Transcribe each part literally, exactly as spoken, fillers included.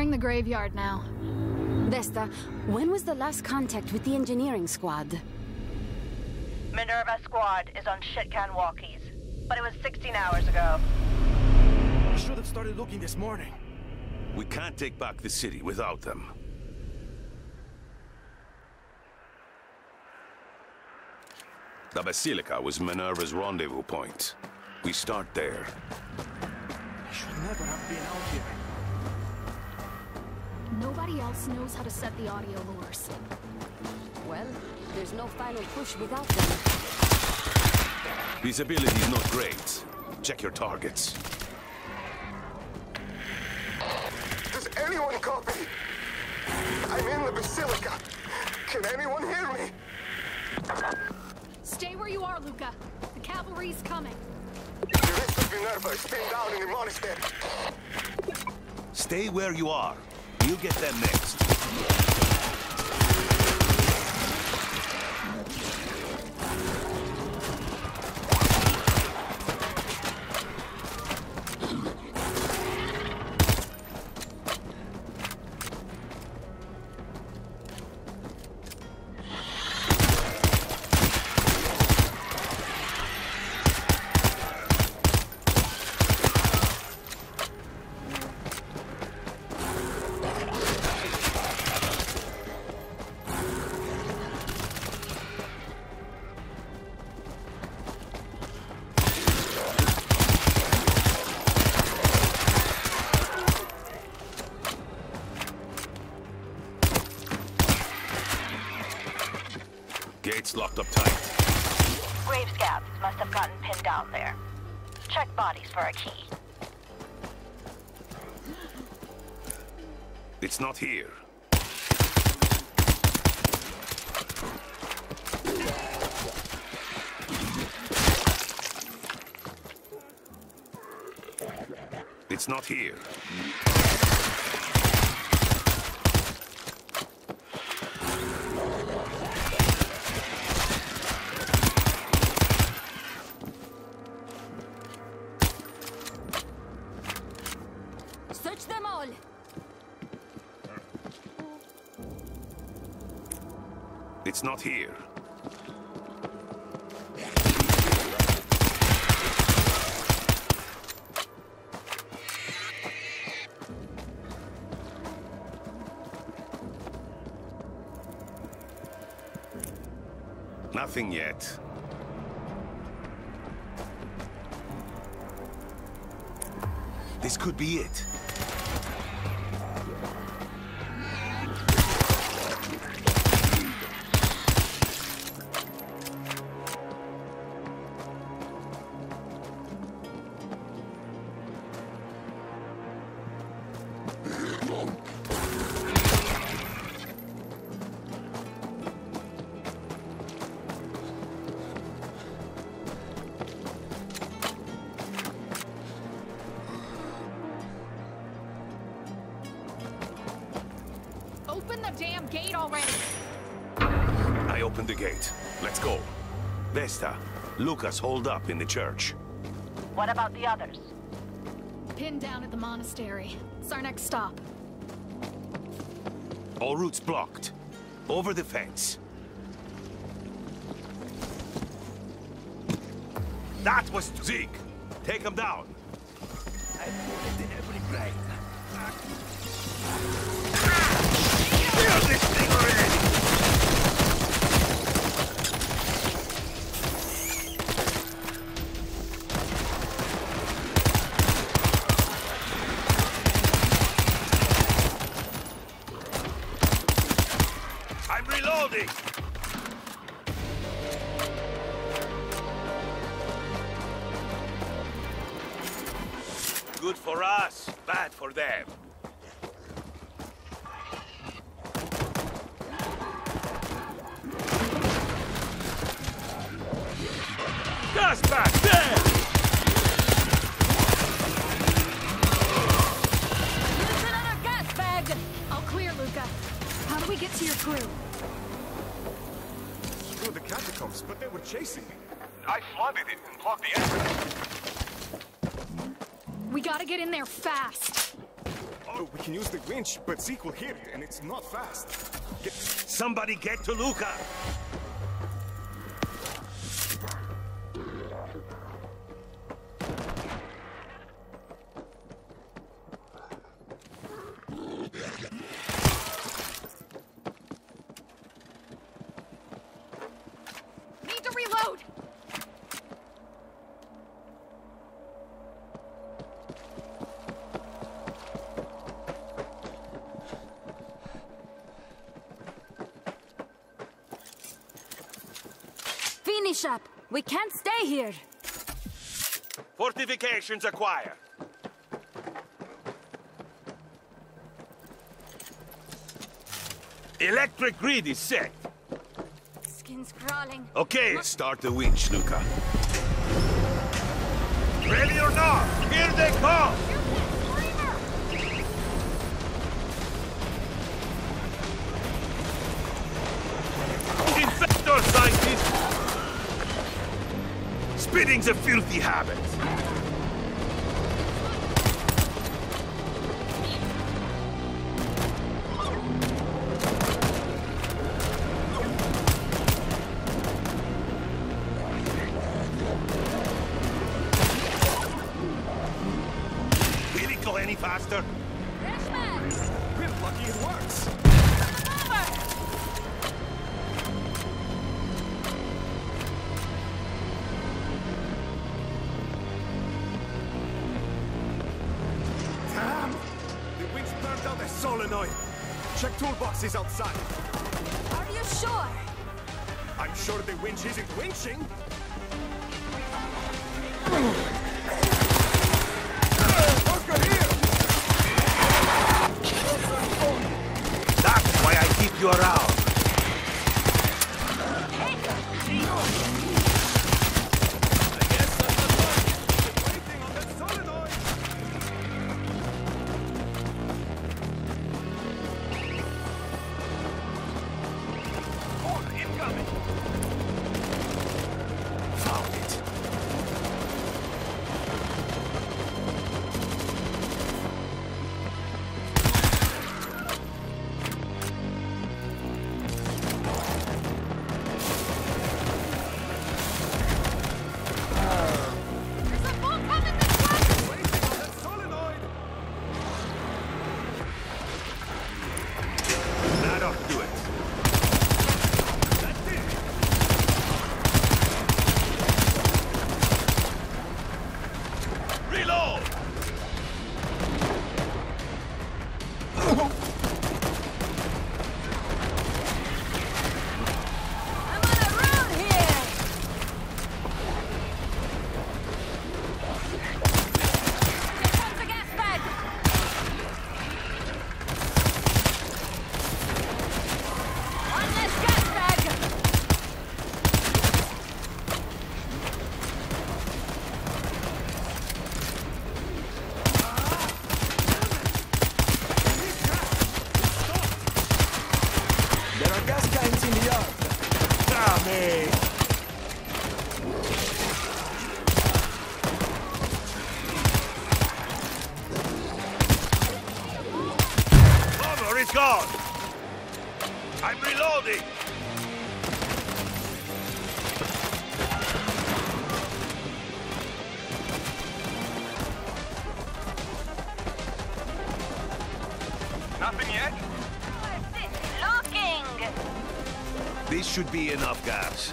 Securing the graveyard now. Vesta, when was the last contact with the engineering squad? Minerva squad is on Shitcan walkies, but it was sixteen hours ago. We should have started looking this morning. We can't take back the city without them. The Basilica was Minerva's rendezvous point. We start there. I should never have been out here. Nobody else knows how to set the audio lures. Well, there's no final push without them. Visibility's not great. Check your targets. Does anyone copy? I'm in the Basilica. Can anyone hear me? Stay where you are, Luca. The cavalry's coming. The rest of Minerva is pinned down in the monastery. Stay where you are. We'll get them next. Gates locked up tight. Grave scabs must have gotten pinned down there. Check bodies for a key. It's not here. It's not here. Search them all! It's not here. Nothing yet. This could be it. Open the damn gate already! I opened the gate. Let's go. Vesta, Lucas holed up in the church. What about the others? Pinned down at the monastery. It's our next stop. All routes blocked. Over the fence. That was Zeke. Take him down. I put it in every brain. Kill this thing already! I'm reloading! Good for us, bad for them. Gas back there! Here's another gas bag! All clear, Luca. How do we get to your crew? Through the catacombs, but they were chasing me. I flooded it and blocked the entrance. We gotta get in there fast. We can use the winch, but Zeke will hit it, and it's not fast. Get Somebody get to Luca! Need to reload! Finish up! We can't stay here! Fortifications acquired. Electric grid is set. Skin's crawling. Okay, start the winch, Luca. Ready or not, here they come! Infector scientist! Spitting's a filthy habit. Will it go any faster? We're lucky it works. Damn! The winch burned out the solenoid. Check toolboxes outside. Are you sure? I'm sure the winch isn't winching. Oscar, here! That's why I keep you around. I guess I'm not wrong. Waiting on that solenoid. Oh, incoming! Found it. There's a boat coming this way! Waiting on that solenoid. That ought to do it. That's it. Reload! I'm on a roll here! Here comes the gas bag! One less gas bag! There are gas cans in the yard. Damn it! Cover is gone! I'm reloading! Nothing yet? What's this looking? This should be enough gas.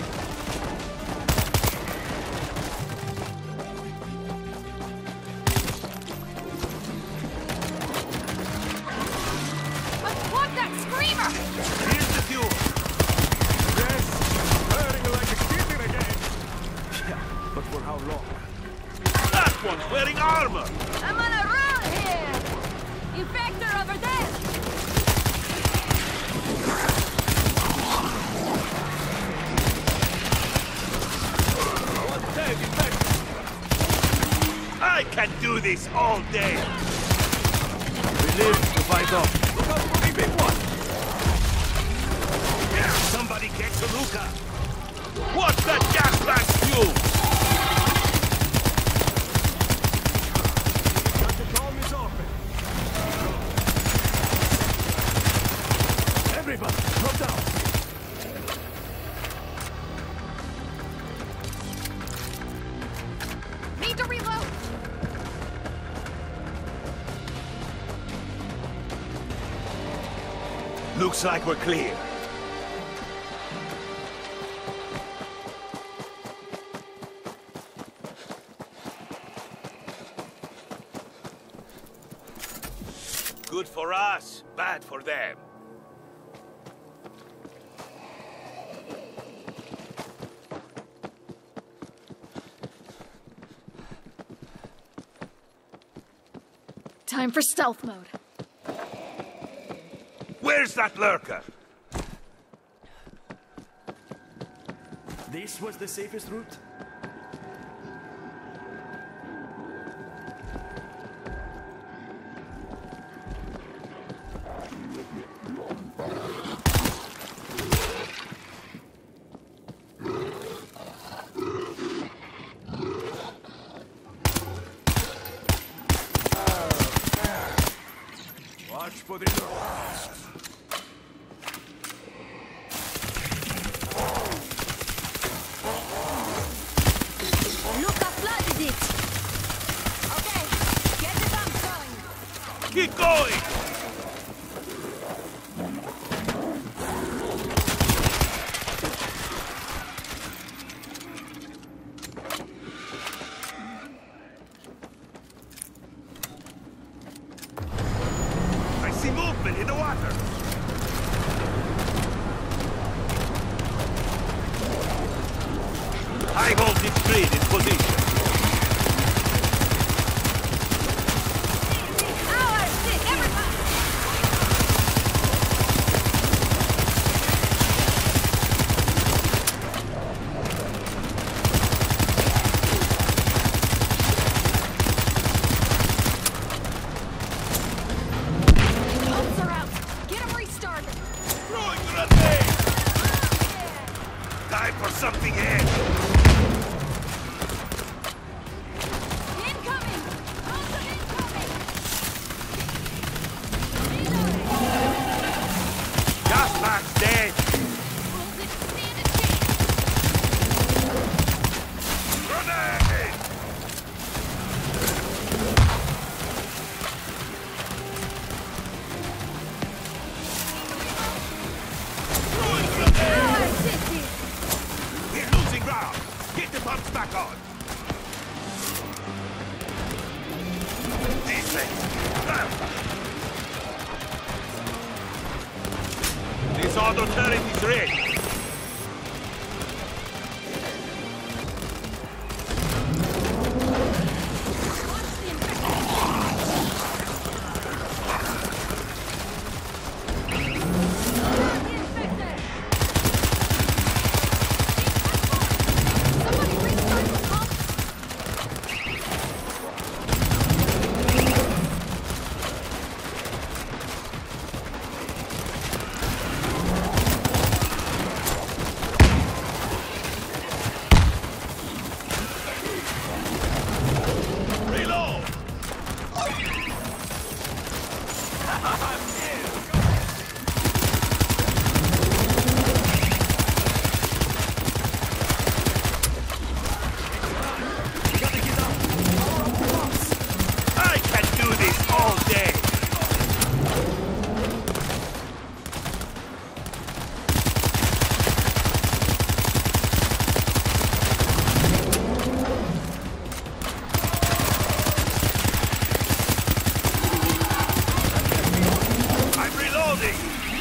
But what that screamer? Here's the fuel. Yes, burning like a kitten again. Yeah, but for how long? That one's wearing armor! I'm on a roll here! Infector over there! One dead infected. I can do this all day! We live to fight off. Look out for the big one. Somebody get to Luca! What's that gas bag fuel? Got the column is open. Looks like we're clear. Good for us, bad for them. Time for stealth mode. Where's that lurker? This was the safest route? Watch for the lurkers. Luca flooded it! Okay, get the bomb going! Keep going! I see movement in the water! High voltage grid in position. Our stick, everybody! Pumps are out. Get them restarted. Throwing grenade! Time for something else! Incoming! Awesome incoming! Gas mask dead! Wolves didn't stand a chance. Grenade! Throwing grenade! Our city! We're losing ground! Get the pumps back on! Defense! This auto turret is ready! Launch the infector! The infector! Somebody restart the pumps! Reload! I can do this all day! I'm reloading!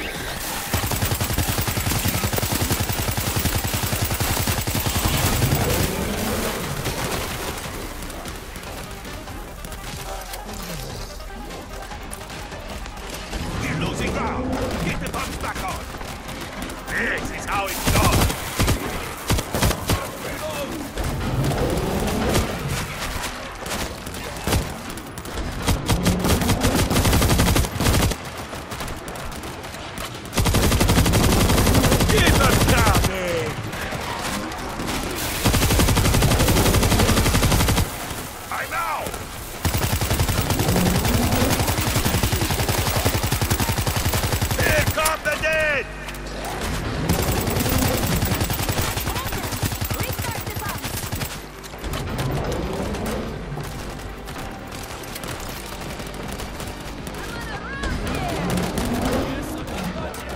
We're losing ground! Get the pumps back on! This is how it's done! Keep us coming! I'm out! Here come the dead! Restart the pumps! I'm on a run here!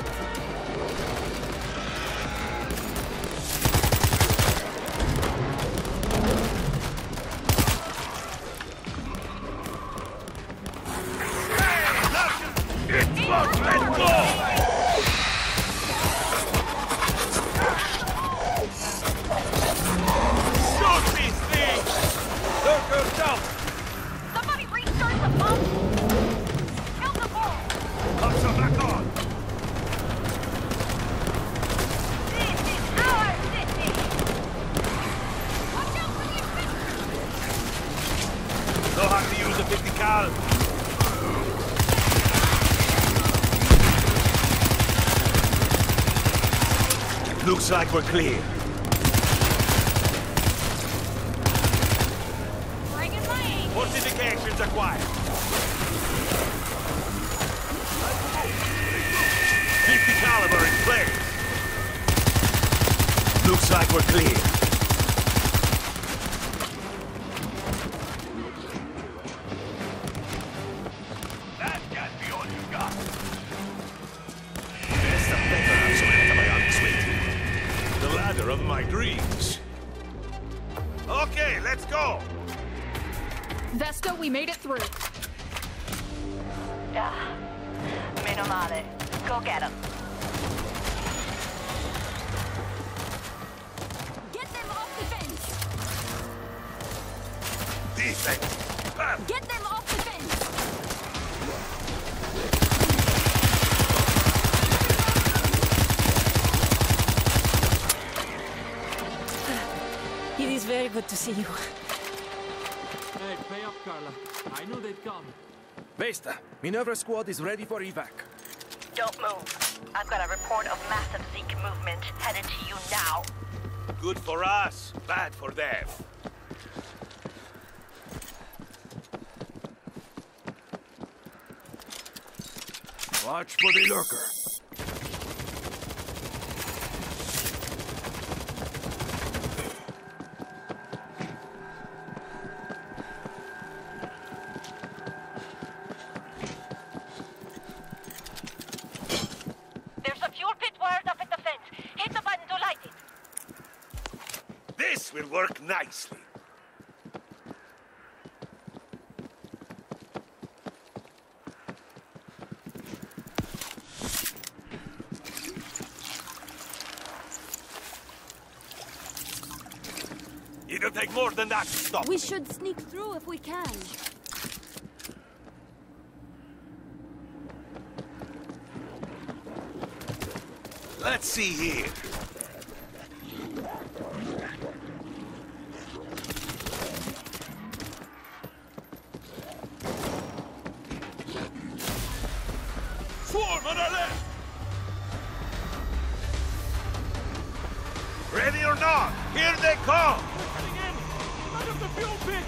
Know how to use a fifty cal? Looks like we're clear. Bringing my aim. Fortifications acquired. fifty caliber in place. Looks like we're clear. That can't be all you got. Best of better som hämtar mig answeet. The ladder of my dreams. Okay, let's go. Vesta, we made it through. Yeah. Meno male. Go get him. Get them off the fence! Defense. Bam. Get them off the fence! It is very good to see you. Hey, pay up, Carla. I knew they'd come. Vesta, Minerva squad is ready for evac. Don't move. I've got a report of massive Zeke movement headed to you now. Good for us, bad for them. Watch for the lurker. There's a fuel pit wired up at the fence. Hit the button to light it. This will work nicely. It'll take more than that to stop. We should sneak through if we can. Let's see here. Swarm on our left! Ready or not, here they come! Cutting in! Out of the fuel pit!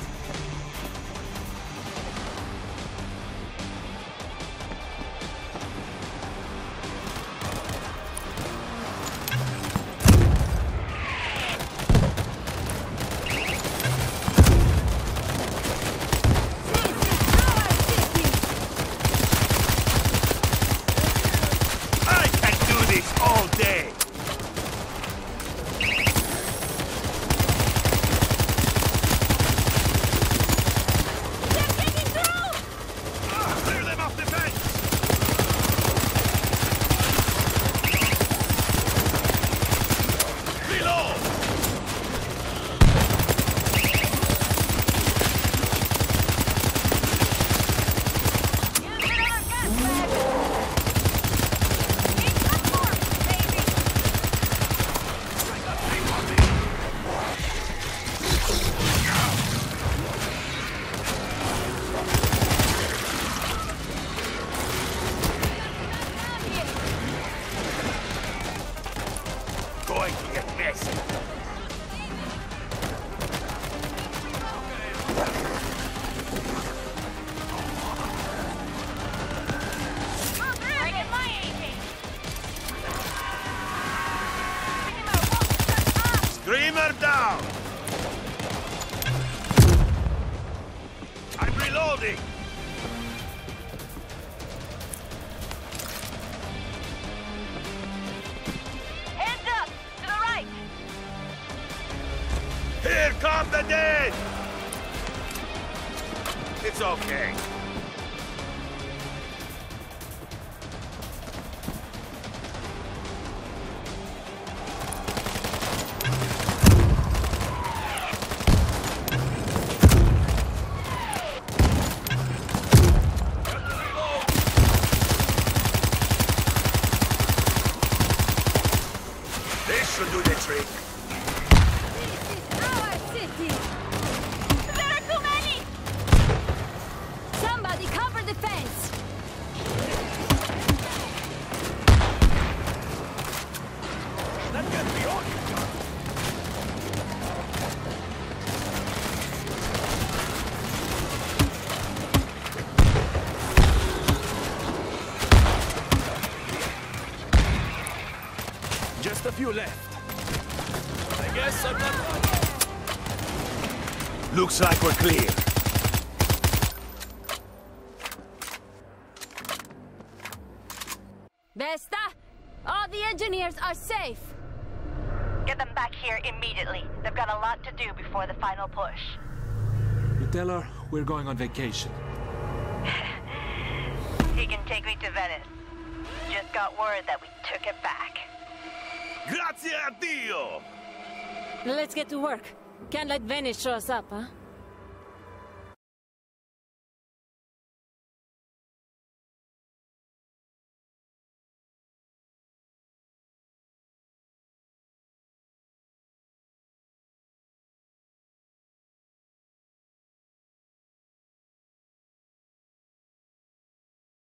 I can do this all day! Ah, clear them off the fence! Reload! Going to get messy. Bringing my aim. Screamer down! I'm reloading! Hands up! To the right! Here come the dead! It's okay. This should do the trick. This is our city! There are too many! few left. I guess I'm not one. Looks like we're clear. Vesta, all the engineers are safe. Get them back here immediately. They've got a lot to do before the final push. You tell her we're going on vacation. He can take me to Venice. Just got word that we took it back. Grazie a Dio! Let's get to work. Can't let Venice show us up, huh?